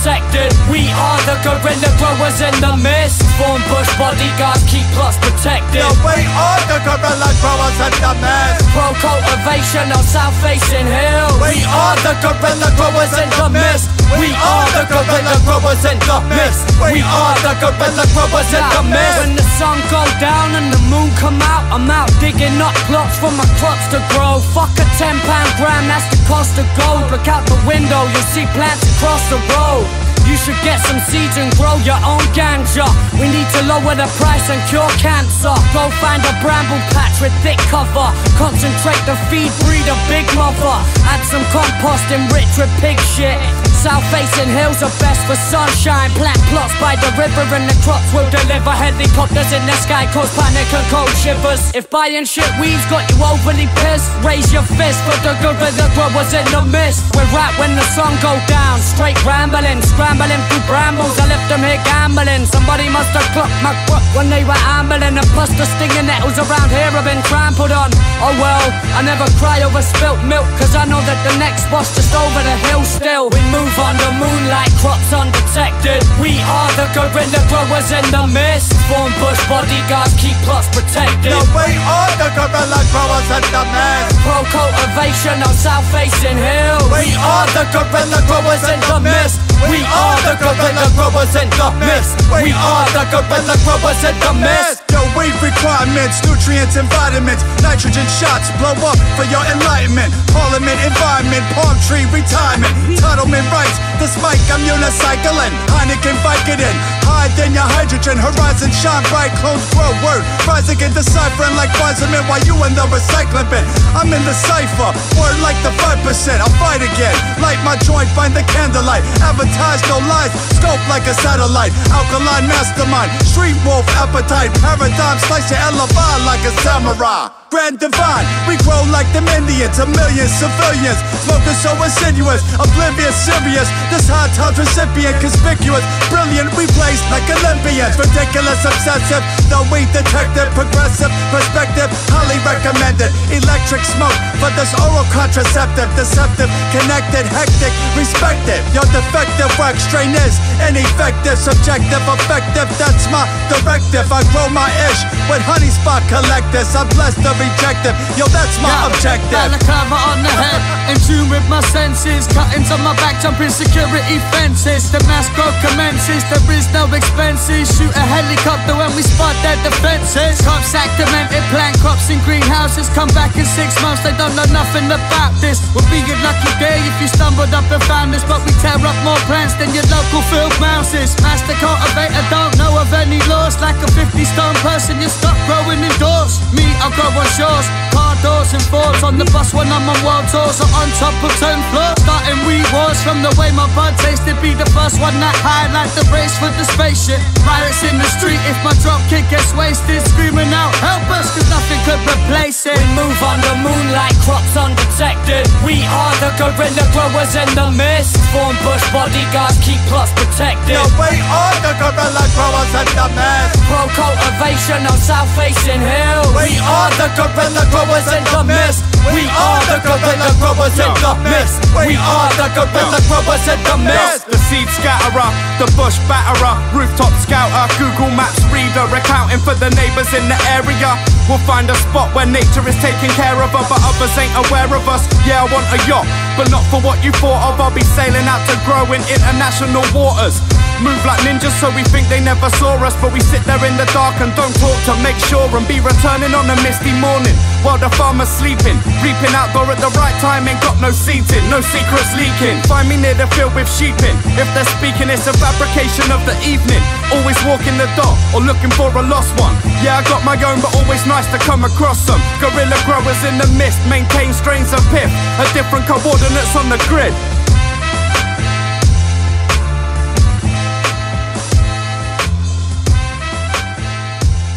undetected. We are the guerrilla growers in the mist. Form bush bodyguards, keep plots protected. No, we are the guerrilla growers in the mist. Pro cultivation on south facing hills. We are the guerrilla growers in the mist. We are the guerrilla growers in the mist. We are the guerrilla growers in the mist. When the sun go down and the moon come out, I'm out digging up plots for my crops to grow. Fuck a £10 gram, that's the cost of gold. Look out the window, you'll see plants across the road. You should get some seeds and grow your own ganja. We need to lower the price and cure cancer. Go find a bramble patch with thick cover. Concentrate the feed, breed a big mother. Add some compost enriched with pig shit. South facing hills are best for sunshine. Plant plots by the river and the crops will deliver. Helicopters in the sky cause panic and cold shivers. If buying shit weeds got you overly pissed, raise your fist for the guerrilla growers in the mist. We're right when the sun go down, straight rambling, scrambling through brambles. I left them here gambling. Somebody must have clocked my crop when they were ambling. And plus the stinging nettles around here have been trampled on. Oh well, I never cry over spilt milk, cause I know that the next boss just over the hill still. We move under moonlight, crops undetected. We are the guerrilla growers in the mist. Form bush bodyguards, keep plots protected. No, we are the guerrilla growers in the mist. Pro cultivation on south facing hills. We are the guerrilla growers in the mist. We are the guerrilla growers in the mist. We are the guerrilla growers in the mist. Yo, weed requirements, nutrients and vitamins, nitrogen shots, blow up for your enlightenment. Parliament, environment, palm tree, retirement, entitlement rights. This mic I'm unicycling, Heineken Vicodin. Higher than your hydrogen, horizon shine bright, clones grow word. Rising and deciphering like Wiseman while you in the recycling bin. I'm in the cipher, word like the 5%. I'll fight again, light my joint, find the candlelight. Advertise no lies, scope like a satellite. Alkaline mastermind, street wolf appetite. Paradigm, slice your alibi like a samurai. Grand divine, we grow like them Indians, a million civilians. Smoking so insidious, oblivious, serious. This high times recipient, conspicuous, brilliant. We blaze like Olympians, ridiculous, obsessive. Though we detective, progressive, perspective, highly recommended. Electric smoke for this oral contraceptive, deceptive, connected, hectic, respected. Your defective work strain is ineffective, subjective, effective. That's my directive. I grow my ish with honey spot collectors. I'm blessed to rejective. Yo, that's my objective. Balaclava on the head, in tune with my senses. Cuttings on my back, jumping security fences. The mass growth commences, there is no expenses. Shoot a helicopter when we spot their defenses. Crops activated, plant crops in greenhouses. Come back in 6 months, they don't know nothing about this. We'll be a lucky day if you stumbled up and found this. But we tear up more plants than your local field mouses. Master cultivator, don't know of any laws. Like a 50-stone person, you stop growing indoors. Me, I'll grow on shores, car doors and Fords. On the bus when I'm on world tours, or on top of 10 floors. Starting weed wars from the way my bud tasted. Be the first one that high like the race for the spaceship. Pirates in the street if my drop kick gets wasted. Screaming out, help us, cause nothing could replace it. We move under moonlight, crops undetected. We are the guerrilla growers in the mist. Form bush bodyguards, keep plots protected. Yo, we are the guerrilla growers in the mist. Pro cultivation on south facing hills. We are the guerrilla growers in the mist. We are the guerrilla growers in the mist. We are the guerrilla growers in the mist. The seed scatterer, the bush batterer, rooftop scouter, Google Maps reader, accounting for the neighbours in the area. We'll find a spot where nature is taking care of her, but others ain't aware of us. Yeah, I want a yacht, but not for what you thought of. I'll be sailing out to grow in international waters. Move like ninjas so we think they never saw us, but we sit there in the dark and don't talk to make sure, and be returning on a misty morning while the farmer's sleeping. Reaping outdoor at the right time, ain't got no seeds in, no secrets leaking. Find me near the field with sheep in. If they're speaking, it's a fabrication of the evening. Always walking the dog or looking for a lost one. Yeah, I got my own, but always nice to come across them. Guerrilla growers in the mist, maintain strains of pith, a different coordinates on the grid.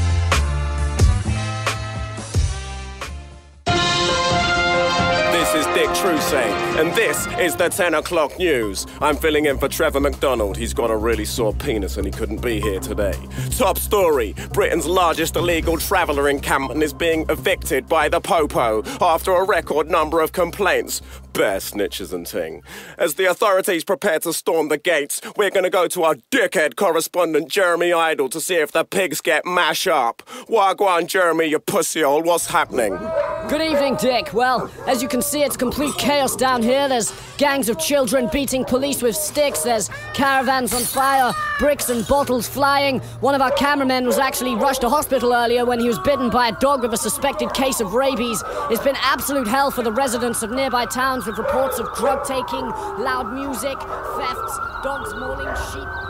This is Dick Trusay, and this is the 10 o'clock news. I'm filling in for Trevor McDonald. He's got a really sore penis and he couldn't be here today. Top story, Britain's largest illegal traveller encampment is being evicted by the Popo after a record number of complaints. Bear snitches and ting. As the authorities prepare to storm the gates, we're gonna go to our dickhead correspondent Jeremy Idle to see if the pigs get mash up. Wagwan, Jeremy, you pussyhole, what's happening? Good evening, Dick. Well, as you can see, it's complete chaos down here. There's gangs of children beating police with sticks. There's caravans on fire, bricks and bottles flying. One of our cameramen was actually rushed to hospital earlier when he was bitten by a dog with a suspected case of rabies. It's been absolute hell for the residents of nearby towns with reports of drug taking, loud music, thefts, dogs mauling sheep.